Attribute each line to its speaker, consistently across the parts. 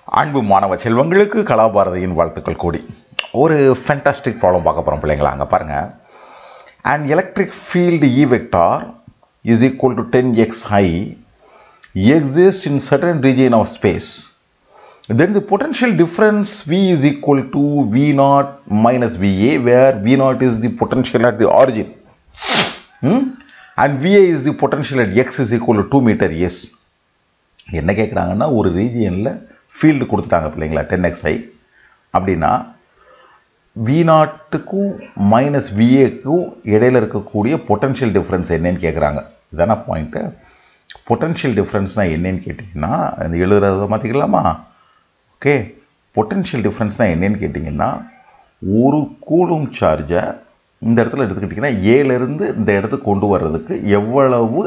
Speaker 1: அன்பு மாணவ செல்வங்களுக்கு கலாபாரதியின் வாழ்த்துக்கள் கூடி ஒரு ஃபேண்டாஸ்டிக் ப்ராப்ளம் பார்க்க போகிறோம் பிள்ளைங்களா. அங்கே பாருங்கள். An electric field E vector is equal to 10x high exists in certain region of space. Then the potential difference V is equal to V0 minus VA, where V0 is the potential at the origin and VA is the potential at x is equal to 2 meter S. என்ன கேட்குறாங்கன்னா, ஒரு ரீஜியனில் field கொடுத்துட்டாங்க பிள்ளைங்களா 10xi அப்படின்னா V0க்கும் minus VAக்கும் இடையில் இருக்கக்கூடிய potential difference என்னன்னு கேட்குறாங்க. இதான பாயிண்ட்டு. பொட்டன்ஷியல் டிஃப்ரென்ஸ்னால் என்னன்னு கேட்டிங்கன்னா, இந்த எழுதுறத மாற்றிக்கலாமா? ஓகே, பொட்டன்ஷியல் டிஃப்ரென்ஸ்னால் என்னன்னு கேட்டிங்கன்னா, ஒரு கூலும் சார்ஜை இந்த இடத்துல எடுத்துக்கிட்டிங்கன்னா ஏலேருந்து இந்த இடத்துக்கு கொண்டு வர்றதுக்கு எவ்வளவு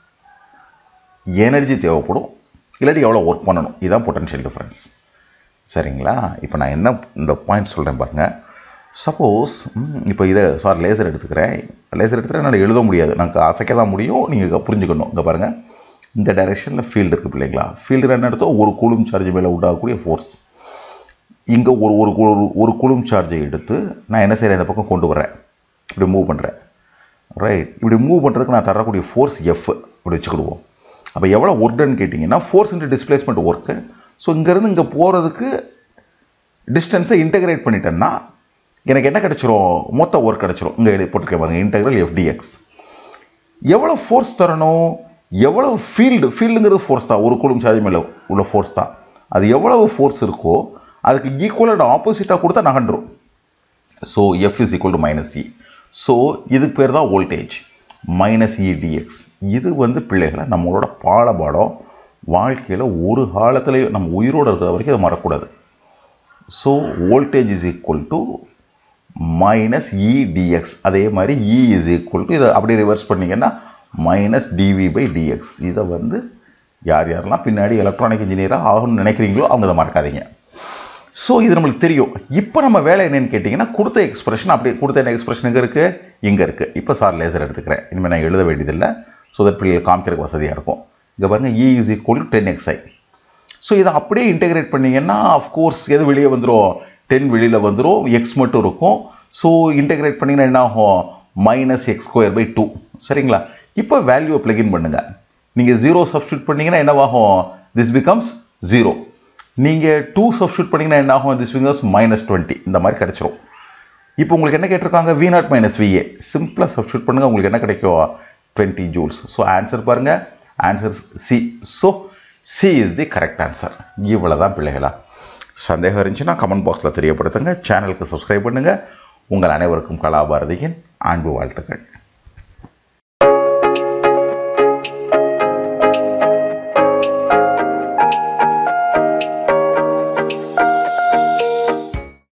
Speaker 1: எனர்ஜி தேவைப்படும், இல்லாட்டி எவ்வளோ ஒர்க் பண்ணணும், இதுதான் பொட்டன்ஷியல் டிஃப்ரென்ஸ். சரிங்களா? இப்போ நான் என்ன இந்த பாயிண்ட் சொல்கிறேன் பாருங்கள். சப்போஸ் இப்போ இதை லேசர் எடுத்துக்கிறேன். லேசர் எடுத்துகிட்டு என்னால் எழுத முடியாது, நாங்கள் அசைக்க தான் முடியும், நீங்கள் புரிஞ்சுக்கணும். இங்கே பாருங்கள், இந்த டைரெக்ஷனில் ஃபீல்டு இருக்குது பிள்ளைங்களா. ஃபீல்டு என்ன எடுத்தோம், ஒரு கூலும் சார்ஜ் மேலே உண்டாகக்கூடிய ஃபோர்ஸ். இங்கே ஒரு கூலும் சார்ஜை எடுத்து நான் என்ன செய்கிறேன், இந்த பக்கம் கொண்டு வரேன், இப்படி மூவ் பண்ணுறேன். ரைட், இப்படி மூவ் பண்ணுறதுக்கு நான் தரக்கூடிய ஃபோர்ஸ் எஃப் இப்படி வச்சுக்கிடுவோம். அப்போ எவ்வளோ ஒர்க்குன்னு கேட்டிங்கன்னா, force into displacement work. So இங்கேருந்து இங்கே போகிறதுக்கு டிஸ்டன்ஸை இன்டெகிரேட் பண்ணிட்டேன்னா எனக்கு என்ன கிடச்சிரும், மொத்த ஒர்க் கிடச்சிரும். இங்கே போட்டுருக்க பாருங்கள், இன்டெக்ரல் FDX. எவ்வளோ ஃபோர்ஸ் தரணும், எவ்வளோ ஃபீல்டுங்கிறது ஃபோர்ஸ் தான், ஒரு கூலும் சார்ஜ் மேலே உள்ள ஃபோர்ஸ் தான். அது எவ்வளவு ஃபோர்ஸ் இருக்கோ அதுக்கு ஈக்குவல் அண்ட் ஆப்போசிட்டாக கொடுத்தா நகண்டுரும். So F is equal to minus E. So இதுக்கு பேர் தான் வோல்டேஜ், மைனஸ் EDX. இது பிள்ளைகளை நம்மளோட பாடம் வாழ்க்கையில் ஒரு காலத்துலேயும் நம்ம உயிரோடு இருக்கிற வரைக்கும் அதை மறக்கூடாது. So voltage is equal to minus EDX. அதே மாதிரி E இஸ் ஈக்குவல் டு, இதை அப்படியே ரிவர்ஸ் பண்ணிங்கன்னா மைனஸ் dV/dx. இதை யார் யாரெல்லாம் பின்னாடி எலக்ட்ரானிக் இன்ஜினியராக ஆகணும்னு நினைக்கிறீங்களோ அவங்க அதை மறக்காதீங்க. ஸோ இது நம்மளுக்கு தெரியும். இப்போ நம்ம வேலை என்னென்னு கேட்டிங்கன்னா, கொடுத்த எக்ஸ்பிரஷன் அப்படியே கொடுத்த என்ன எக்ஸ்பிரஷன் எங்கே இருக்குது, இங்கே இருக்குது. இப்போ லேசர் எடுத்துக்கிறேன். இனிமேல் நான் எழுத வேண்டியதில்லை. ஸோ தட் பிள்ளைகள் காமிக்கிறதுக்கு வசதியாக இருக்கும். இங்கே பாருங்கள், E is equal to 10xi. So இதை அப்படியே இன்டெகிரேட் பண்ணிங்கன்னா அஃப்கோர்ஸ் எது வெளியே வந்துடும், 10 வெளியில் வந்துடும், எக்ஸ் மட்டும் இருக்கும். ஸோ இன்டெகிரேட் பண்ணிங்கன்னா என்ன ஆகும், மைனஸ் x²/2. சரிங்களா? இப்போ வேல்யூவை பிளக்இன் பண்ணுங்கள். நீங்கள் 0 சப்ஸ்டியூட் பண்ணிங்கன்னா என்னவாகும், திஸ் பிகம்ஸ் 0. நீங்கள் 2 சப்ஸ்டியூட் பண்ணிங்கன்னா என்ன ஆகும், திஸ் பிகம்ஸ் -20. இந்த மாதிரி கிடச்சிரும். இப்போ உங்களுக்கு என்ன கேட்டிருக்காங்க, V0 மைனஸ் VA. சிம்பிளாக சப்ஸ்டியூட் பண்ணுங்கள், உங்களுக்கு என்ன கிடைக்கும், 20 ஜூல்ஸ். ஸோ ஆன்சர் பாருங்கள், answer C. So C is the correct answer. இவ்வளோ தான் பிள்ளைகளா. சந்தேகம் இருந்துச்சுன்னா கமெண்ட் பாக்ஸில் தெரியப்படுத்துங்க. சேனலுக்கு சப்ஸ்கிரைப் பண்ணுங்கள். உங்கள் அனைவருக்கும் கலாபாரதியின் அன்பு வாழ்த்துக்கள்.